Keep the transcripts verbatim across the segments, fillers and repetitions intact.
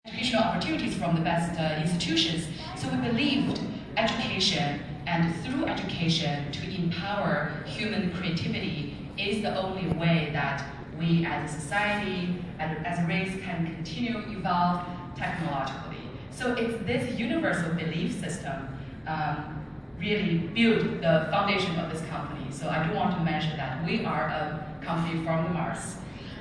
educational opportunities from the best uh, institutions. So we believed education, and through education to empower human creativity is the only way that we as a society, as a race, can continue evolve technologically. So it's this universal belief system um, really built the foundation of this company. So I do want to mention that we are a company from the Mars.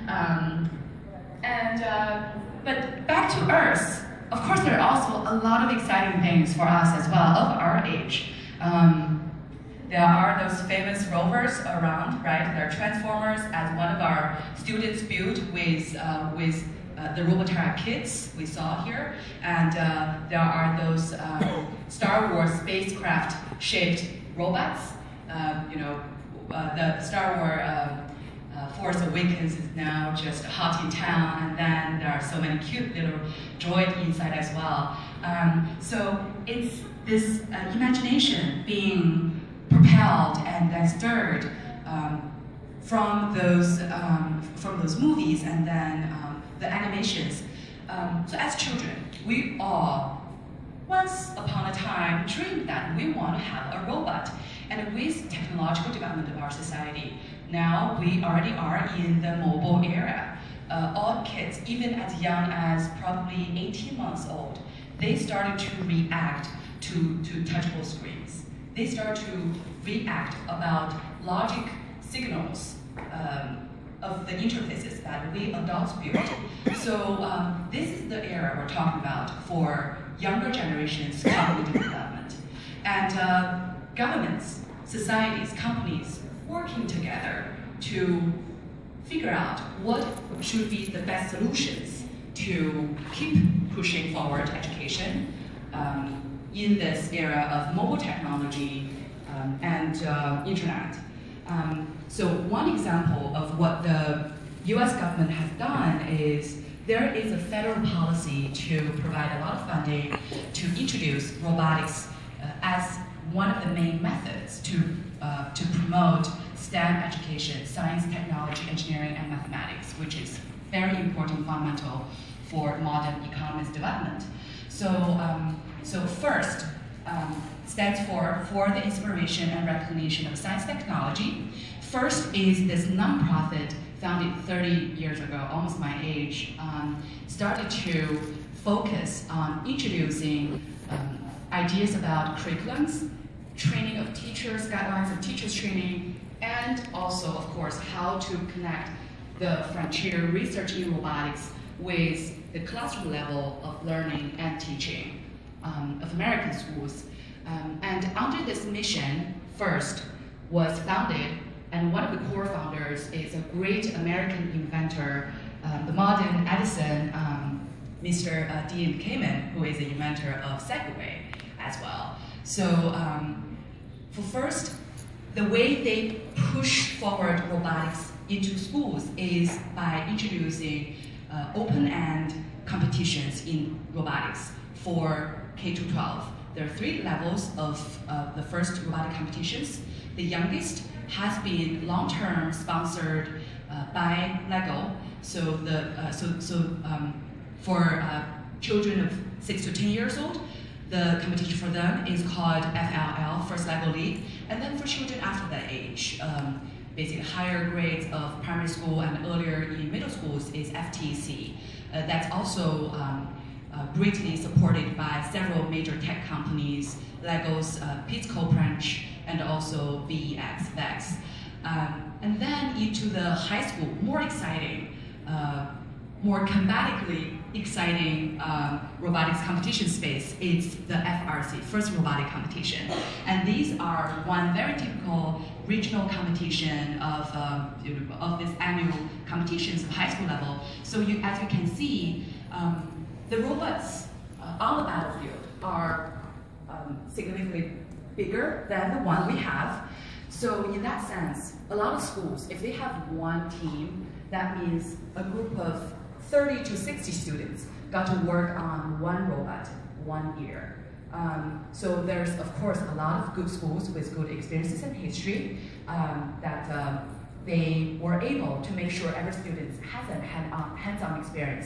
Um, and, uh, but back to Earth, of course there are also a lot of exciting things for us as well, of our age. Um, there are those famous rovers around, right? There are transformers, as one of our students built with, uh, with uh, the Robotech kits we saw here. And uh, there are those um, Star Wars spacecraft-shaped robots. Uh, you know, uh, the Star Wars uh, uh, Force Awakens is now just hot in town, and then there are so many cute little droid inside as well. Um, so it's this uh, imagination being propelled and then stirred um, from those um, from those movies and then um, the animations. Um, so as children, we all once upon a time dreamed that we want to have a robot. And with technological development of our society, now we already are in the mobile era. Uh, all kids, even as young as probably eighteen months old, they started to react to, to touchable screens. They start to react about logic signals um, of the interfaces that we adults built. So um, this is the era we're talking about for younger generations' cognitive development. And uh, governments, societies, companies working together to figure out what should be the best solutions to keep pushing forward education um, in this era of mobile technology um, and uh, internet. Um, so one example of what the U S government has done is there is a federal policy to provide a lot of funding to introduce robotics uh, as one of the main methods to, uh, to promote STEM education, science, technology, engineering, and mathematics, which is very important, fundamental for modern economy's development. So, um, so first, um, stands for For the Inspiration and Recognition of Science Technology. First is this nonprofit founded thirty years ago, almost my age, um, started to focus on introducing um, ideas about curriculums, training of teachers, guidelines of teachers training, and also, of course, how to connect the frontier research in robotics with the classroom level of learning and teaching um, of American schools. Um, and under this mission, first was founded, and one of the core founders is a great American inventor, um, the modern Edison, um, Mister Uh, Dean Kamen, who is the inventor of Segway as well. So um, for first, the way they push forward robotics into schools is by introducing uh, open-end competitions in robotics for K through twelve. There are three levels of uh, the first robotic competitions. The youngest has been long-term sponsored uh, by Lego. So the uh, so so um, for uh, children of six to ten years old, the competition for them is called F L L, First Lego League. And then for children after that age, um, basically higher grades of primary school and earlier in middle schools is F T C. Uh, that's also um, uh, greatly supported by several major tech companies, Lego's uh, Pizco branch, and also V E X, Vex. Um, and then into the high school, more exciting, uh, more combatively exciting um, robotics competition space is the F R C, First Robotic Competition. And these are one very typical regional competition of, uh, of this annual competitions of high school level. So you, as you can see, um, the robots uh, on the battlefield are um, significantly bigger than the one we have. So in that sense, a lot of schools, if they have one team, that means a group of thirty to sixty students got to work on one robot one year. Um, so there's, of course, a lot of good schools with good experiences in history um, that um, they were able to make sure every student has a hand-on, hands-on experience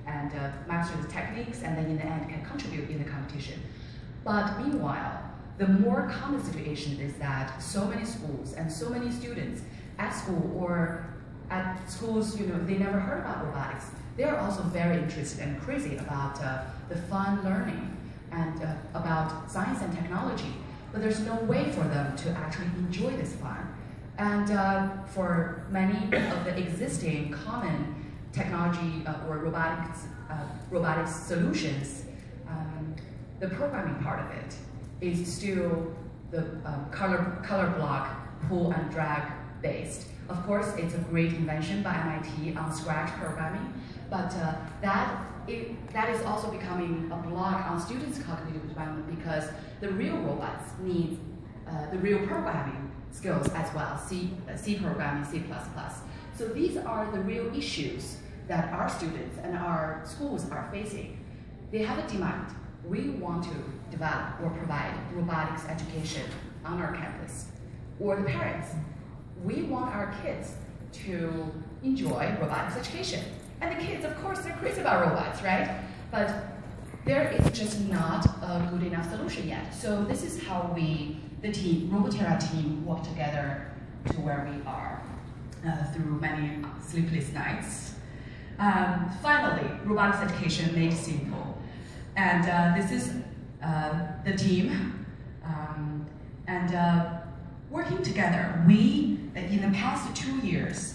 and uh, master the techniques, and then in the end can contribute in the competition. But meanwhile, the more common situation is that so many schools and so many students at school or at schools, you know, they never heard about robotics. They are also very interested and crazy about uh, the fun learning and uh, about science and technology, but there's no way for them to actually enjoy this fun. And uh, for many of the existing common technology uh, or robotics, uh, robotics solutions, um, the programming part of it is still the um, color, color block, pull and drag based. Of course, it's a great invention by M I T on scratch programming, but uh, that, it, that is also becoming a block on students' cognitive development because the real robots need uh, the real programming skills as well, C, uh, C programming, C plus plus. So these are the real issues that our students and our schools are facing. They have a demand. We want to develop or provide robotics education on our campus. Or the parents, we want our kids to enjoy robotics education. And the kids, of course, they're crazy about robots, right? But there is just not a good enough solution yet. So this is how we, the team, Roboterra team, work together to where we are uh, through many sleepless nights. Um, finally, robotics education made simple. And uh, this is uh, the team. Um, and uh, working together, we, in the past two years,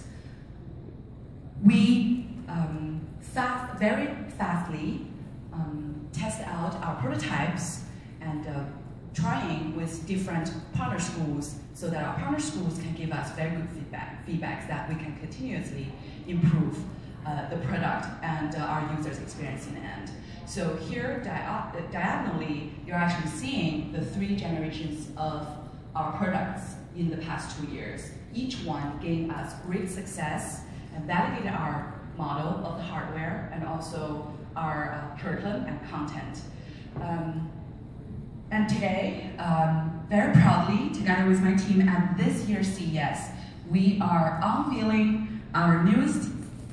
we um, fast, very fastly um, test out our prototypes and uh, trying with different partner schools so that our partner schools can give us very good feedback, feedbacks that we can continuously improve uh, the product and uh, our users' experience in the end. So here, dia diagonally, you're actually seeing the three generations of our products in the past two years. Each one gave us great success and validated our model of the hardware and also our uh, curriculum and content. Um, and today, um, very proudly, together with my team at this year's C E S, we are unveiling our newest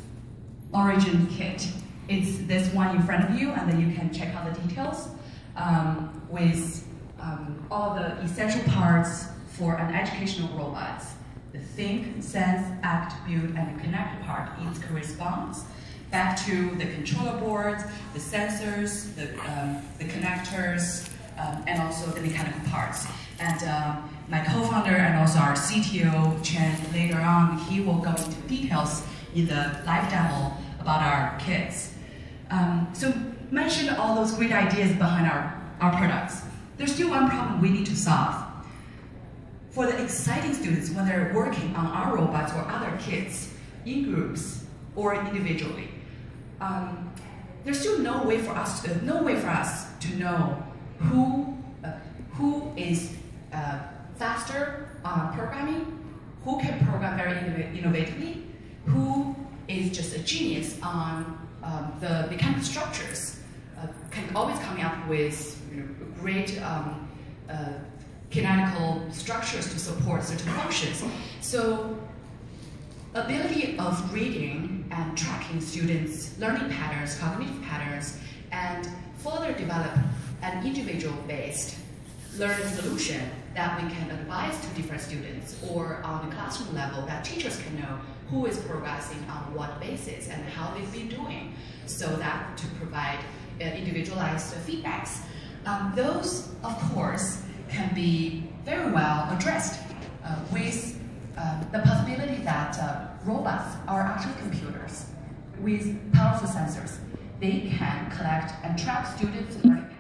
Origin kit. It's this one in front of you, and then you can check out the details um, with um, all the essential parts for an educational robot. The think, sense, act, build, and connect part each corresponds back to the controller boards, the sensors, the, um, the connectors, um, and also the mechanical parts. And um, my co-founder and also our C T O, Chen, later on, he will go into details in the live demo about our kits. Um, so mentioned all those great ideas behind our, our products. There's still one problem we need to solve. For the exciting students, when they're working on our robots or other kits, in groups or individually, um, there's still no way for us to, no way for us to know who, uh, who is uh, faster on programming, who can program very innovatively, who is just a genius on um, the mechanical structures, uh, can always come up with you know, great um, uh, kinetical structures to support certain functions. So ability of reading and tracking students' learning patterns, cognitive patterns, and further develop an individual-based learning solution that we can advise to different students, or on the classroom level that teachers can know who is progressing on what basis and how they've been doing, so that to provide uh, individualized uh, feedbacks. Um, those, of course, can be very well addressed uh, with uh, the possibility that uh, robots are actually computers with powerful sensors. They can collect and track students' learning